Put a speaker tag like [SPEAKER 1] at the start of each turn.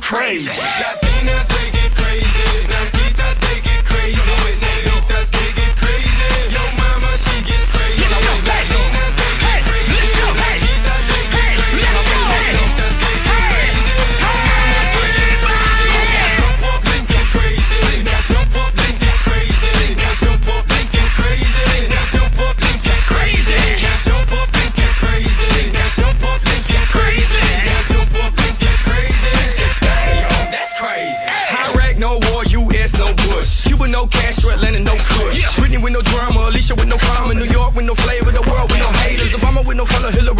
[SPEAKER 1] crazy.
[SPEAKER 2] Latinas, they get crazy. Blanquitas, they get crazy. Negritas, they get crazy. Yo mama, she gets crazy.
[SPEAKER 1] Let's go, hey, hey, let's go, hey, hey, let's go, hey, hey,
[SPEAKER 2] Jump up, let's get crazy. Now jump up, let's get crazy. Now jump up, let's get crazy. Now jump up, let's get crazy. Now jump up, let's get crazy. Now jump up, let's get crazy. Now jump up, let's get crazy. Damn, that's crazy. Iraq, no war, US, no Bush. Cuba, no Castro, Atlanta, no Kush. Whitney with no drama, Alicia with no karma. New York with no flavor, the world with no haters. Obama with no color, Hillary